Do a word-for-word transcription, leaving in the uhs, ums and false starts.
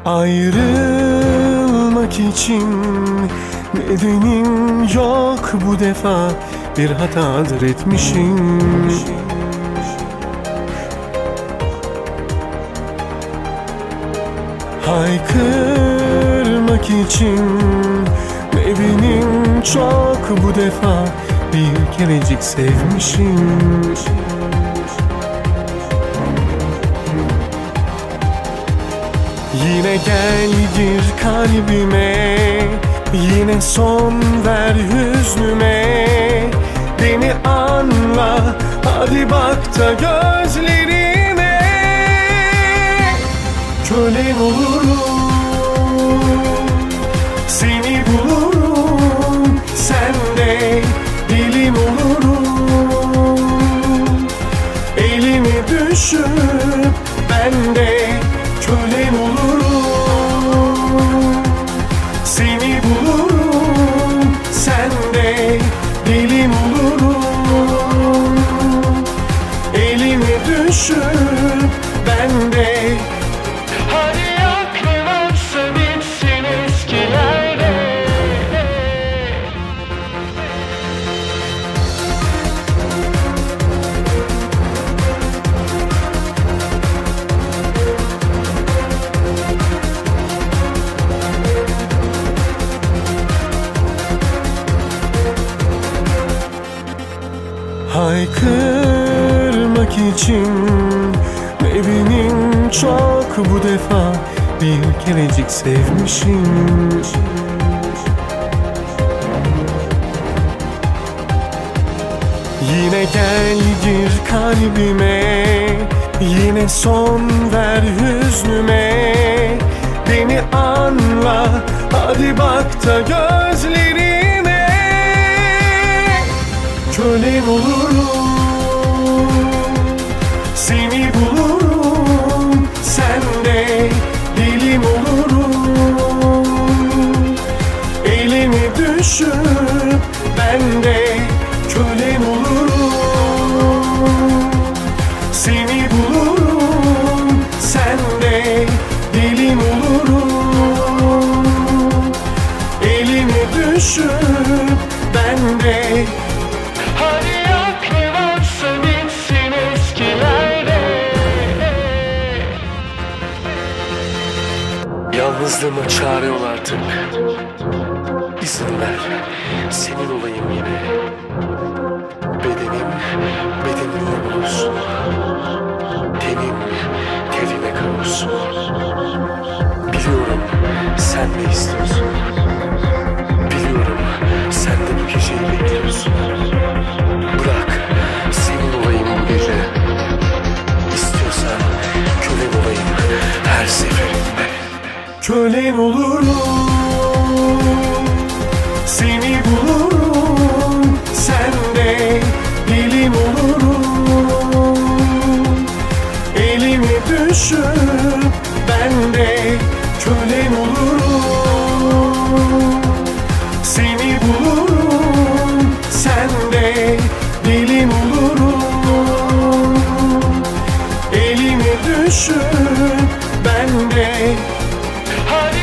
Ayrılmak için nedenim yok bu defa, bir hatadır etmişim. Haykırmak için nedenim çok bu defa, bir kerecik sevmişim. Yine gel gir kalbime, yine son ver hüznüme. Beni anla, hadi bak da gözlerime. Kölen olurum, seni bulurum. Sen de dilim olurum. Elimi düşüp ben de kölen olurum. Seni bulurum, sen de dilim olurum. Elimi düşüp ben de. Hadi aklı varsa bitsin eskilerde. Haykırmak için nedenim çok bu defa, bir kerecik sevmişim. Yine gel gir kalbime, yine son ver hüznüme. Beni anla, hadi bak da gözlerime. Kölen olurum, seni bulurum. Sen de dilim olurum. Elimi düşüp ben de kölen olurum. Seni bulurum, sen de dilim olurum. Elimi düşüp ben de. Hadi aklı varsa bitsin eskilerde. Yalnızlığıma çare ol artık. İzin ver, senin olayım yine. Bedenim bedenimle bulursun. Tenim tenine kavursun. Biliyorum sen de istiyorsun. Biliyorum sen de bu geceyi bekliyorsun. Bırak senin olayım bu gece. İstiyorsan kölen olayım her seferinde. Kölen olurum, seni bulurum. Sen de dilim olurum. Elimi düşüp ben de kölen olurum. Seni bulurum, sen de dilim olurum. Elimi düşüp ben de. Hadi